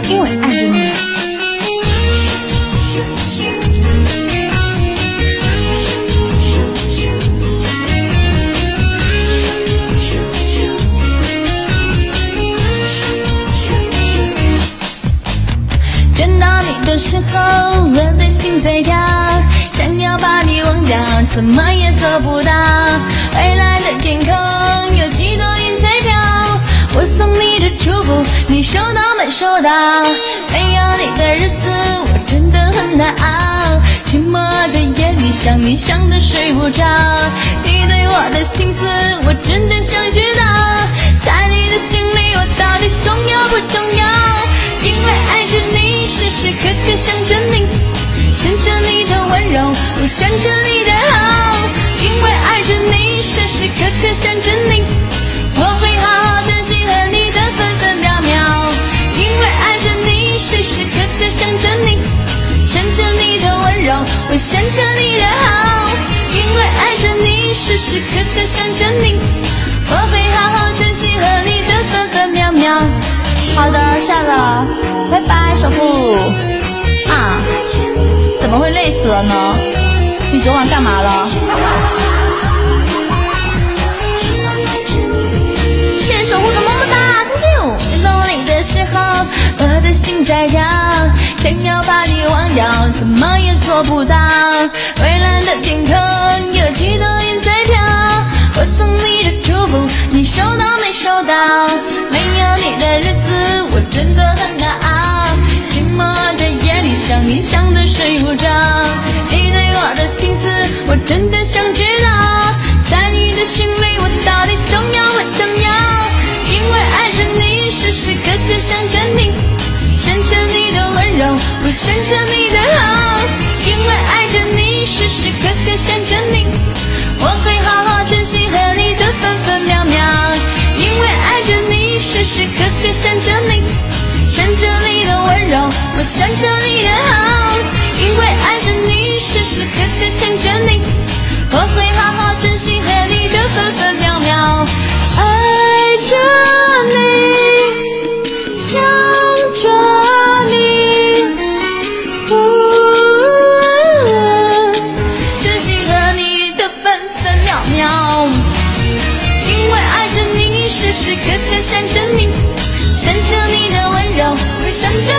因为爱着你。见到你的时候，我的心在跳，想要把你忘掉，怎么也做不到。蔚蓝的天空，有几朵云在飘，我送你的祝福，你收到没收到？没有你的日子，我真的很难熬。寂寞的夜里，想你想得睡不着。你对我的心思，我真的想知道，在你的心里，我到底重要不重要？因为爱着你，时时刻刻想着你，想着你的温柔，我想着你的好。因为爱着你，时时刻刻想着你，我会好好珍惜和你的分分秒秒。因为爱着你，时时刻刻想着你，想着你的温柔，我想着你的好。因为爱着你，时时刻刻想着你，我会好好珍惜和你的分分秒秒。好的，下了，拜拜，首富啊！怎么会累死了呢？你昨晚干嘛了？谢谢守护的么么哒 ，Thank you！ 见到你的时候，我的心在跳，想要把你忘掉，怎么也做不到。蔚蓝的天空，有几朵云在飘，我送你的祝福，你收到没收到？没有你的日子，我真的很难熬。寂寞的夜里，想你想得睡不着。你对我的心思，我真的想知道，在你的心里，我到底重要不重要？因为爱着你，时时刻刻想着你，想着你的温柔，我想着你的好。因为爱着你，时时刻刻想着你，我会好好珍惜和你的分分秒秒。因为爱着你，时时刻刻想着你，想着你的温柔，我想着你的好。因为爱着你，时时刻刻想着你，我会好好珍惜和你的分分秒秒。爱着你，想着你，珍惜和你的分分秒秒。因为爱着你，时时刻刻想着你，想着你的温柔，我想着